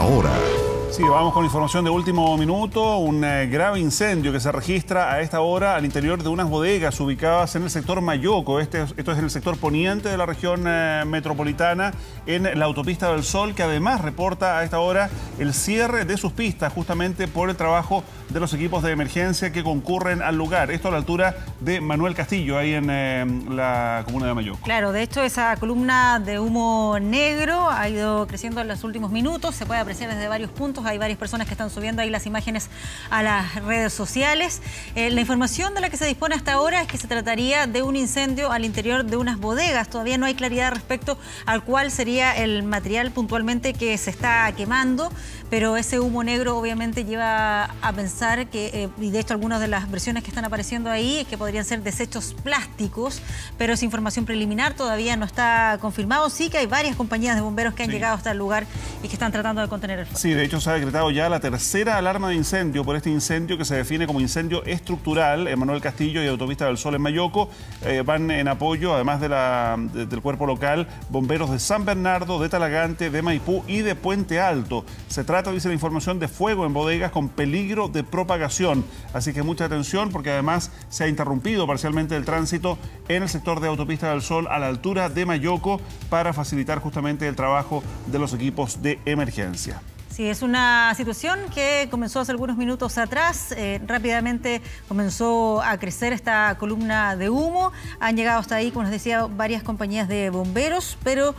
hora. Sí, vamos con información de último minuto. Un grave incendio que se registra a esta hora al interior de unas bodegas ubicadas en el sector Mayoco. Esto es en el sector poniente de la región metropolitana, en la autopista del Sol, que además reporta a esta hora el cierre de sus pistas justamente por el trabajo de los equipos de emergencia que concurren al lugar. Esto a la altura de Manuel Castillo, ahí en la comuna de Mayoco. Claro, de hecho esa columna de humo negro ha ido creciendo en los últimos minutos. Se puede apreciar desde varios puntos. Hay varias personas que están subiendo ahí las imágenes a las redes sociales. La información de la que se dispone hasta ahora es que se trataría de un incendio al interior de unas bodegas. Todavía no hay claridad respecto al cuál sería el material puntualmente que se está quemando, pero ese humo negro obviamente lleva a pensar que, y de hecho algunas de las versiones que están apareciendo ahí, es que podrían ser desechos plásticos, pero esa información preliminar todavía no está confirmado. Sí que hay varias compañías de bomberos que han llegado hasta el lugar y que están tratando de contener el fuego. Sí, de hecho se ha decretado ya la tercera alarma de incendio por este incendio que se define como incendio estructural en Manuel Castillo y Autopista del Sol en Mayoco. Van en apoyo, además del cuerpo local, bomberos de San Bernardo, de Talagante, de Maipú y de Puente Alto. Se trata, dice la información, de fuego en bodegas con peligro de propagación. Así que mucha atención porque además se ha interrumpido parcialmente el tránsito en el sector de Autopista del Sol a la altura de Mayoco para facilitar justamente el trabajo de los equipos de emergencia. Sí, es una situación que comenzó hace algunos minutos atrás. Rápidamente comenzó a crecer esta columna de humo. Han llegado hasta ahí, como les decía, varias compañías de bomberos, pero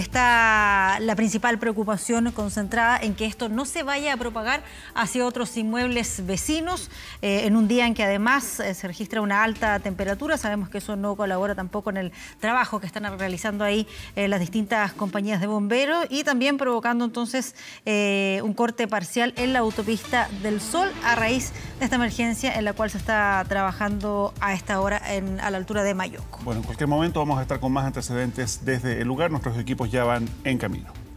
está la principal preocupación concentrada en que esto no se vaya a propagar hacia otros inmuebles vecinos en un día en que además se registra una alta temperatura. Sabemos que eso no colabora tampoco en el trabajo que están realizando ahí las distintas compañías de bomberos y también provocando entonces un corte parcial en la Autopista del Sol a raíz de esta emergencia en la cual se está trabajando a esta hora a la altura de Mayoco. Bueno, en cualquier momento vamos a estar con más antecedentes desde el lugar. Nuestros equipos ya van en camino.